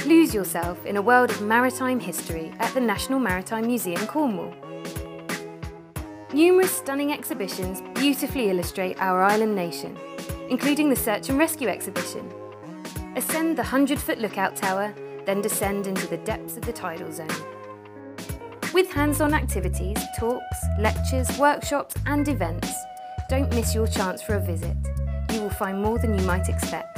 Lose yourself in a world of maritime history at the National Maritime Museum, Cornwall. Numerous stunning exhibitions beautifully illustrate our island nation, including the Search and Rescue exhibition. Ascend the 100-foot lookout tower, then descend into the depths of the tidal zone. With hands-on activities, talks, lectures, workshops and events, don't miss your chance for a visit. You will find more than you might expect.